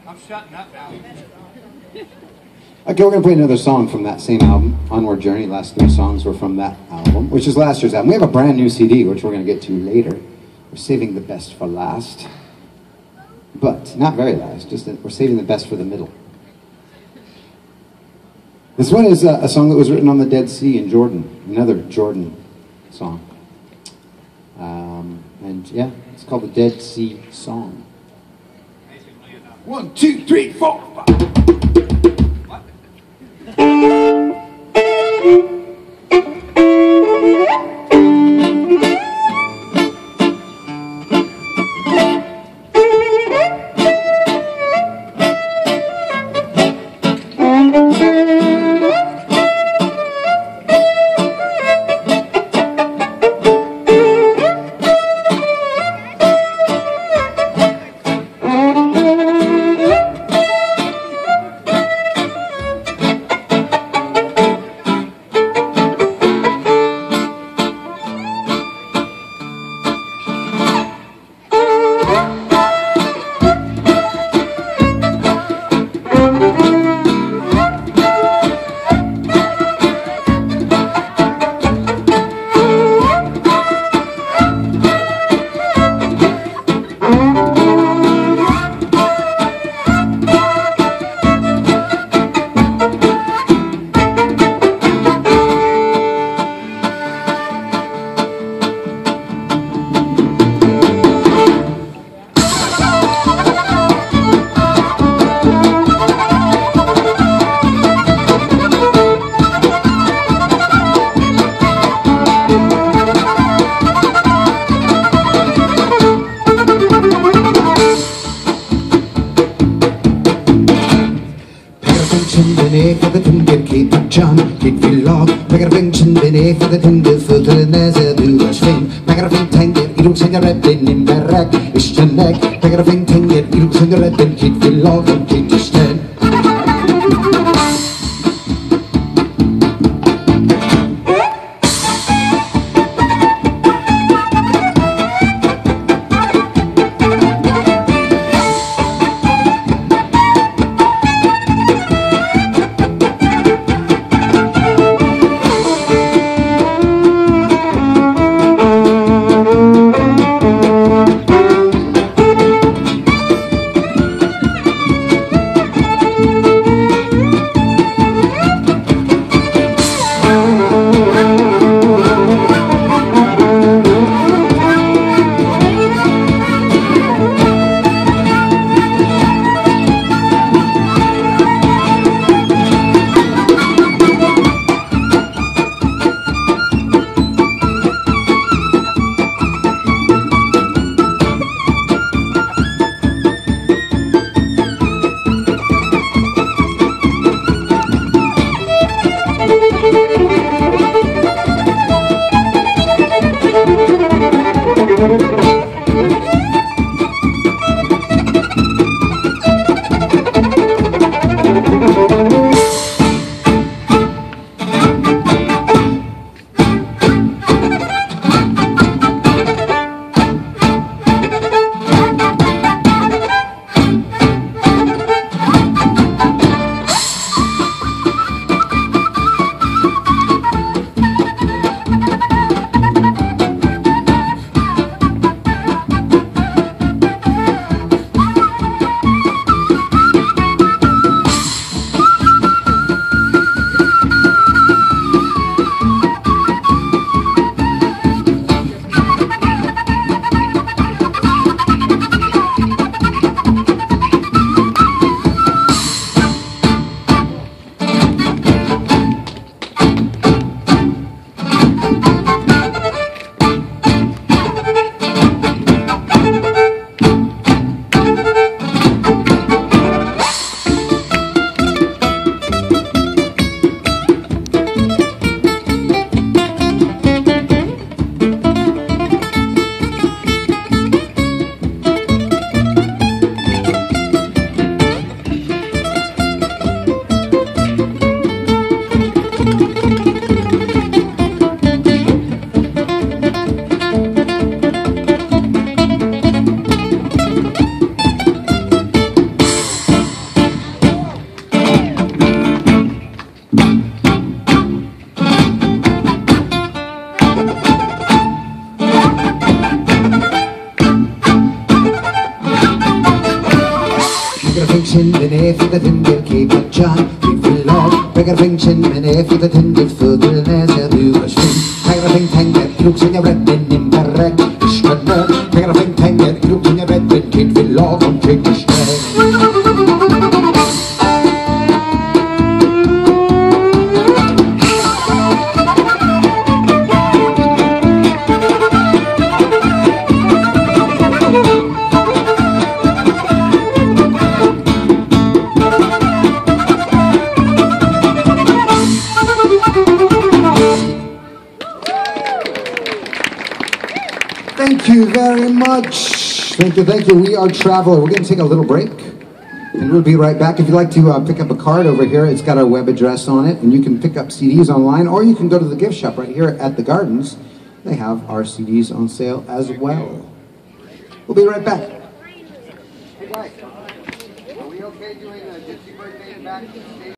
I'm shutting up now. Okay, we're going to play another song from that same album, Onward Journey. Last 3 songs were from that album, which is last year's album. We have a brand new CD, which we're going to get to later. We're saving the best for last. But not very last, just we're saving the best for the middle. This one is a song that was written on the Dead Sea in Jordan, another Jordan song. And yeah, it's called the Dead Sea Song. 1, 2, 3, 4, 5. For the finger Kate John Kate feel log Magarafing Chinbene for the finger Foot and as a do a swing Magarafing Tanger Ilu Sanga Rabbin in Barak Ishtanek Magarafing Tanger Ilu Sanga Rabbin Kate feel log and Kate to stand chimney for the Tinder Cape of John. Keep the log, bigger thing chimney for the Tinder foot, and as a blue was fin. Bigger thing tanger, looks in your red in the red. Ishmael, bigger thing tanger, looks in your red, keep the log on take the Thank you very much. Thank you, thank you. We are Traveler. We're going to take a little break, and we'll be right back. If you'd like to pick up a card over here, it's got our web address on it, and you can pick up CDs online, or you can go to the gift shop right here at the Gardens. They have our CDs on sale as well. We'll be right back. Hey guys, are we okay doing a Gypsy birthday back?